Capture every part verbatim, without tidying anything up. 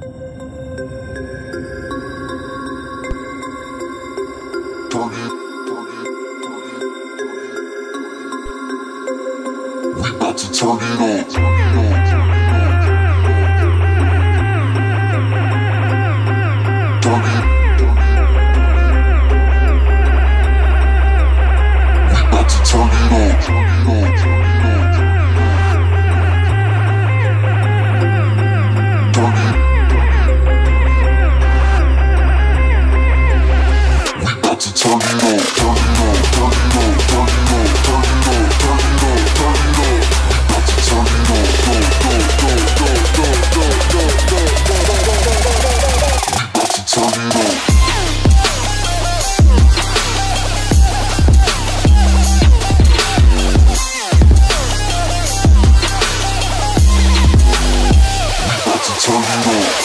Turn it, turn it, turn it, turn it. We about to turn it on, turn it on, turn it on. Turn it, turn it, we about to turn it on, turn it on, turn it on. Turn it, we about to turn it on, turn it on, turn it on, turn it on, turn it on, turn it on, turn it on. We about to turn it on, go, go, go, go, go, go, go, go, go, go, go, go. We about to turn it on. Turn it on.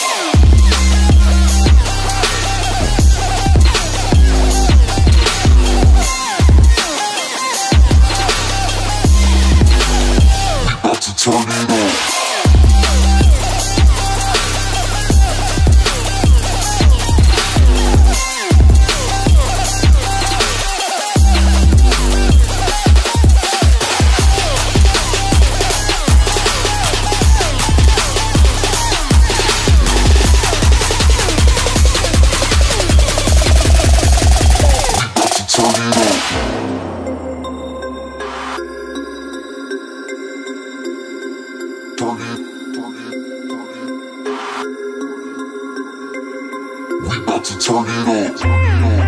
We about to turn it on. Turn it, turn it, turn it. We about to turn it on, turn it on.